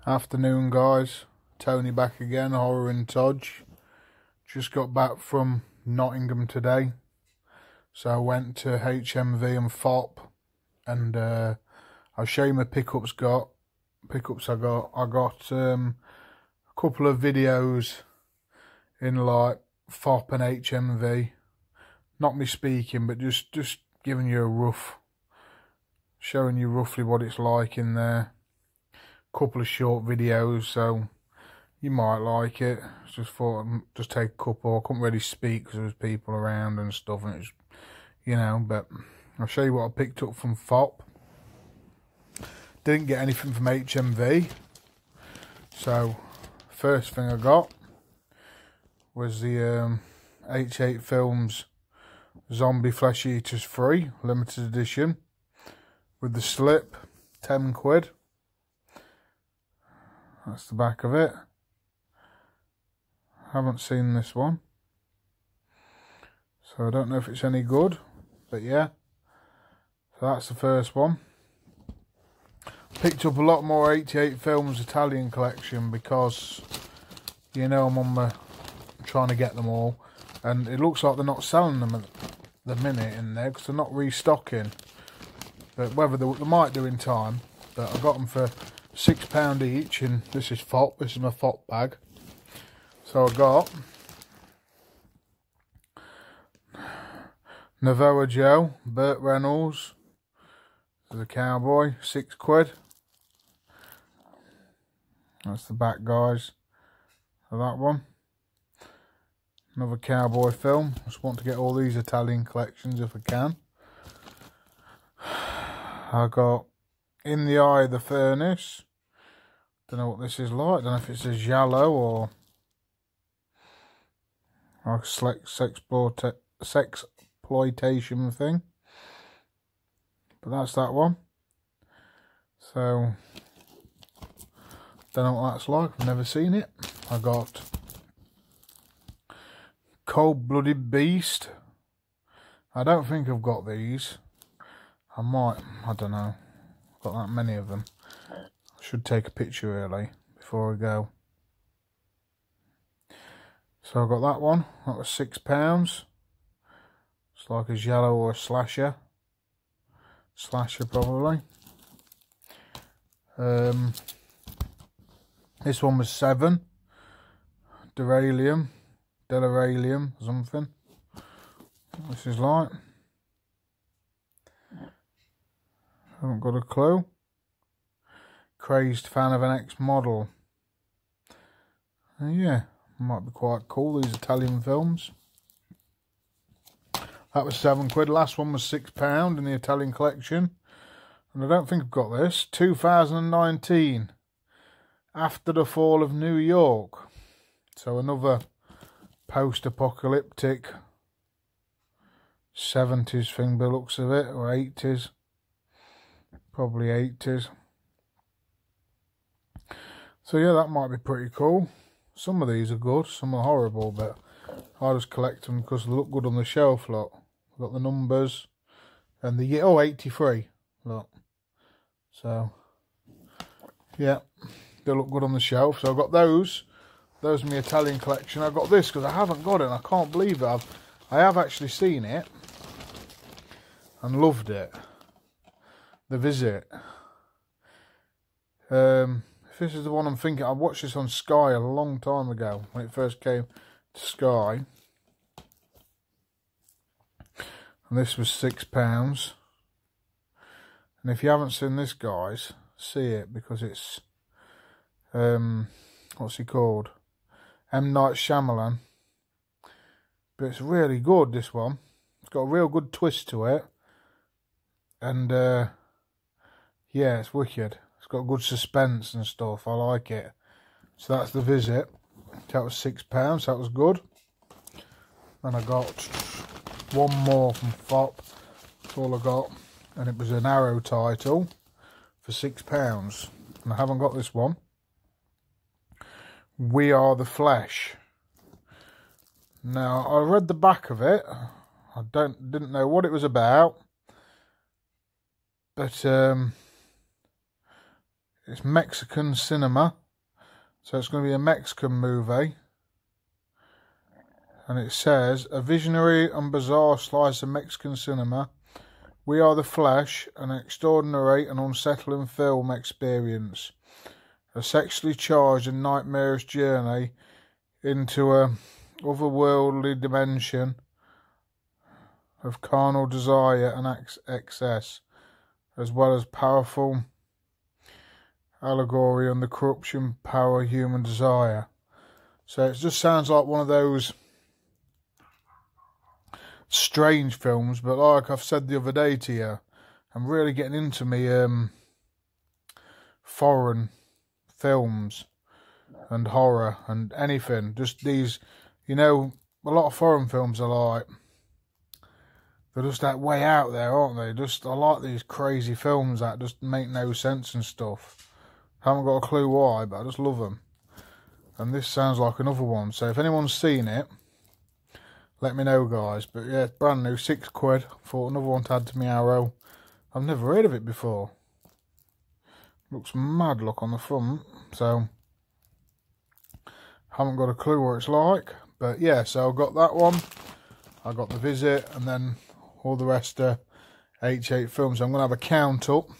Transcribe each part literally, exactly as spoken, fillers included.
Afternoon, guys. Tony back again, Horror and Todge. Just got back from Nottingham today, so I went to H M V and FOPP, and uh, I'll show you my pickups. Got pickups. I got. I got um, a couple of videos in like FOPP and H M V. Not me speaking, but just just giving you a rough, showing you roughly what it's like in there. Couple of short videos, so you might like it. Just thought I'd just take a couple. I couldn't really speak because there was people around and stuff, and it's, you know, but I'll show you what I picked up from FOPP. Didn't get anything from H M V, so first thing I got was the um, H eight Films Zombie Flesh Eaters Free limited edition with the slip, ten quid. That's the back of it. Haven't seen this one, so I don't know if it's any good, but yeah. So that's the first one. Picked up a lot more eighty-eight Films Italian collection because, you know, I'm on the trying to get them all, and it looks like they're not selling them at the minute in there because they're not restocking. But whether they, they might do in time. But I got them for six pound each, and this is FOPP. This is my FOPP bag. So I got Navoa Joe, Burt Reynolds, the cowboy, six quid. That's the back, guys, of that one. Another cowboy film. I just want to get all these Italian collections if I can. I got In the Eye of the Furnace. Don't know what this is like. Don't know if it's a giallo or like a sexploitation thing. But that's that one. So, don't know what that's like. I've never seen it. I got Cold-Blooded Beast. I don't think I've got these. I might. I don't know. I've got that many of them. Should take a picture really before I go. So I got that one. That was six pounds. It's like a giallo or a slasher. Slasher probably. Um, this one was seven. Deralium, Delaralium, something. What this is like. Haven't got a clue. Crazed fan of an ex-model. Uh, yeah, might be quite cool, these Italian films. That was seven quid. Last one was six pound in the Italian collection. And I don't think I've got this. two thousand nineteen. After the Fall of New York. So another post-apocalyptic seventies thing by the looks of it. Or eighties. Probably eighties. So yeah, that might be pretty cool. Some of these are good, some are horrible, but I just collect them because they look good on the shelf, look. I've got the numbers and the, oh, eighty-three, look. So, yeah, they look good on the shelf. So I've got those. Those are my Italian collection. I've got this because I haven't got it and I can't believe it. I've, I have actually seen it and loved it. The Visit. Um... This is the one I'm thinking. I watched this on Sky a long time ago when it first came to Sky, and this was six pounds. And if you haven't seen this, guys, see it because it's um, what's he called? M Night Shyamalan. But it's really good. This one. It's got a real good twist to it, and uh, yeah, it's wicked. It's got good suspense and stuff. I like it. So that's The Visit. That was six pounds. That was good. And I got one more from FOPP. That's all I got. And it was an Arrow title for six pounds. And I haven't got this one. We Are the Flesh. Now I read the back of it. I don't didn't know what it was about. But um It's Mexican cinema. So it's going to be a Mexican movie. And it says, a visionary and bizarre slice of Mexican cinema. We Are the Flesh, an extraordinary and unsettling film experience. A sexually charged and nightmarish journey into a otherworldly dimension of carnal desire and ex excess, as well as powerful allegory on the corruption, power, human desire. So it just sounds like one of those strange films, but like I've said the other day to you, I'm really getting into me um, foreign films and horror and anything. Just these, you know, a lot of foreign films are like, they're just that way out there, aren't they? Just, I like these crazy films that just make no sense and stuff. I haven't got a clue why, but I just love them. And this sounds like another one. So if anyone's seen it, let me know, guys. But yeah, it's brand new, six quid. Thought another one to add to my arrow. I've never heard of it before. Looks mad, look on the front. So haven't got a clue what it's like. But yeah, so I got that one. I got The Visit, and then all the rest are H eight films. I'm going to have a count up.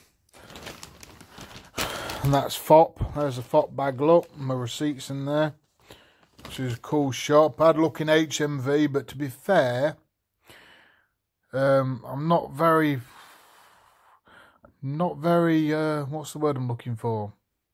And that's F O P. There's a F O P bag, look. My receipts in there. Which is a cool shop. I had a look in H M V, but to be fair, um, I'm not very, not very, uh, what's the word I'm looking for?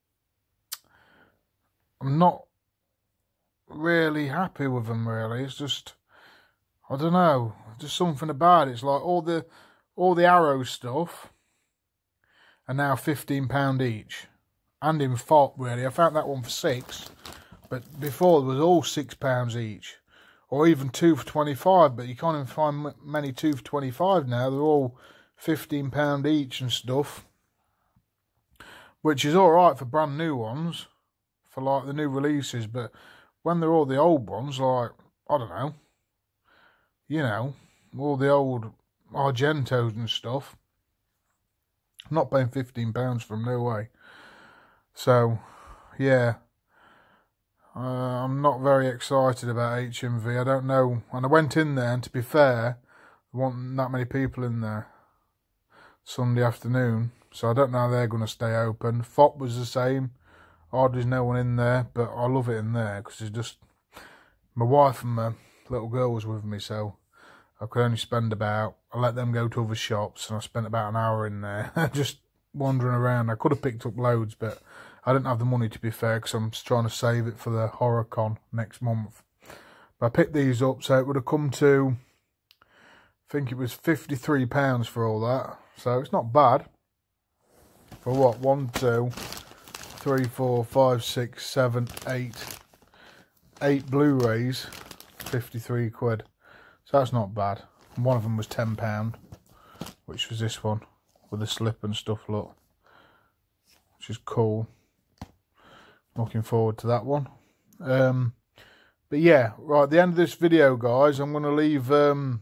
I'm not really happy with them, really. It's just, I don't know, just something about it. It's like all the, all the Arrow stuff are now fifteen pounds each. And in F O P, really. I found that one for six. But before, it was all six pounds each. Or even two for twenty-five. But you can't even find many two for twenty-five now. They're all fifteen pounds each and stuff. Which is alright for brand new ones. For like the new releases. But when they're all the old ones, like, I don't know. You know, all the old Argentos and stuff. I'm not paying fifteen pounds for them, no way. So, yeah. Uh, I'm not very excited about H M V. I don't know. And I went in there, and to be fair, there weren't that many people in there Sunday afternoon. So I don't know how they're going to stay open. F O P was the same. Hardly no one in there, but I love it in there because it's just... My wife and my little girl was with me, so I could only spend about... I let them go to other shops, and I spent about an hour in there just wandering around. I could have picked up loads, but I didn't have the money, to be fair, because I'm trying to save it for the horror con next month. But I picked these up, so it would have come to, I think it was fifty-three pounds for all that. So it's not bad. For what? One, two, three, four, five, six, seven, eight. Eight Blu-rays, fifty-three quid. So that's not bad. And one of them was ten pounds, which was this one, with the slip and stuff, look. Which is cool. Looking forward to that one. Um, but yeah, right, at the end of this video, guys, I'm going to leave um,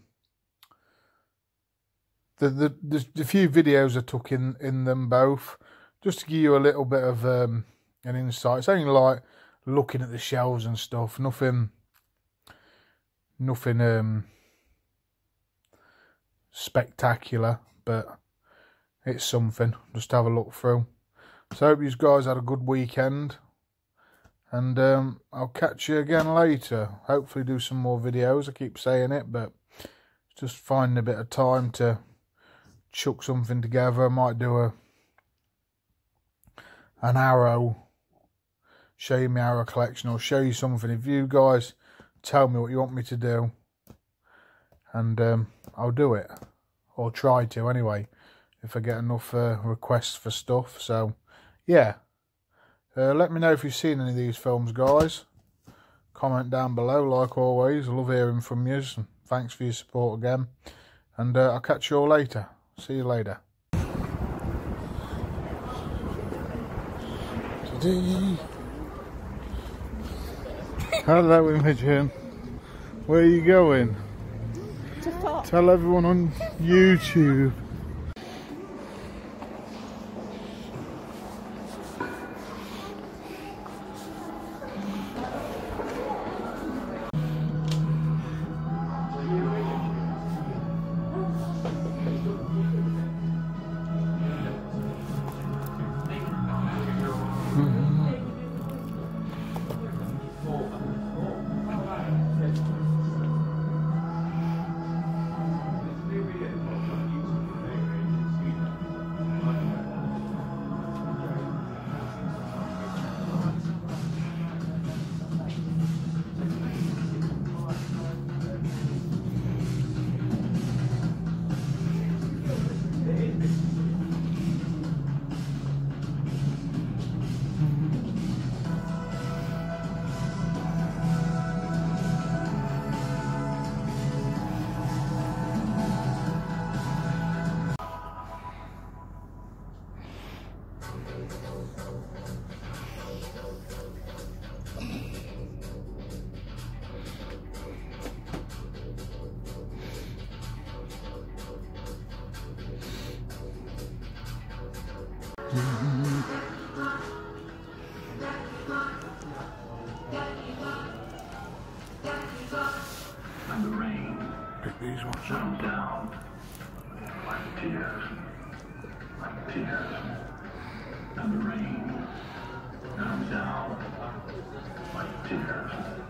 the, the, the, the few videos I took in, in them both, just to give you a little bit of um, an insight. It's only like looking at the shelves and stuff, nothing, nothing um, spectacular, but it's something, just to have a look through. So I hope you guys had a good weekend. And um, I'll catch you again later. Hopefully do some more videos. I keep saying it, but just finding a bit of time to chuck something together. I might do a an Arrow, show you my Arrow collection, or show you something. If you guys tell me what you want me to do, and um, I'll do it. Or try to, anyway, if I get enough uh, requests for stuff. So, yeah. Uh, let me know if you've seen any of these films, guys. Comment down below, like always. I love hearing from you. And thanks for your support again. And uh, I'll catch you all later. See you later. Hello, Imogen. Where are you going? To F O P. Tell everyone on YouTube. And the rain Pick these ones ran up. down like tears, like tears. And the rain ran down like tears.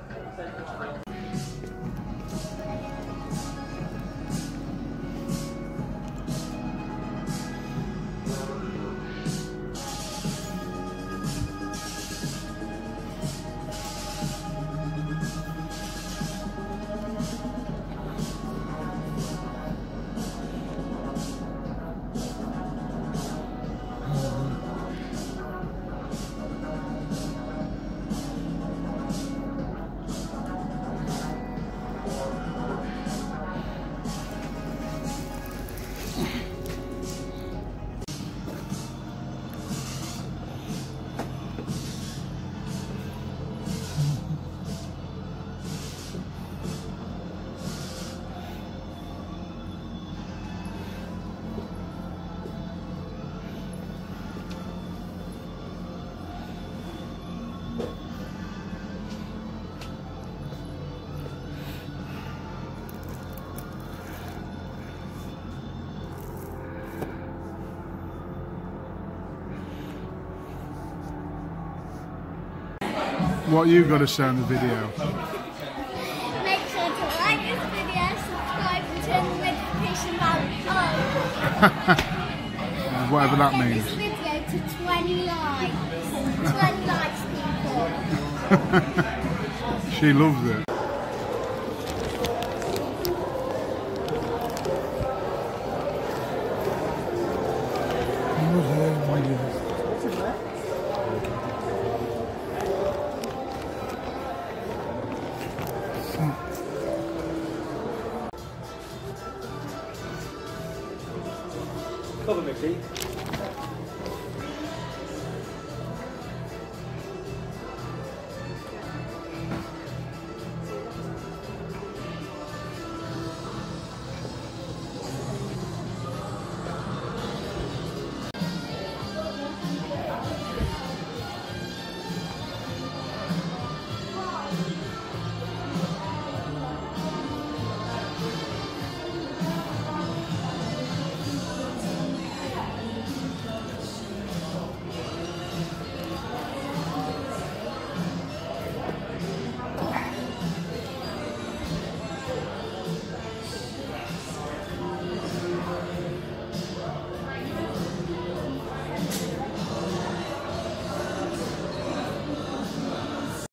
What you got to say on the video? Make sure to like this video, subscribe and turn the notification bell on. Whatever that Get means. this video to twenty likes. twenty likes, people. She loves it. Cover me, Pete.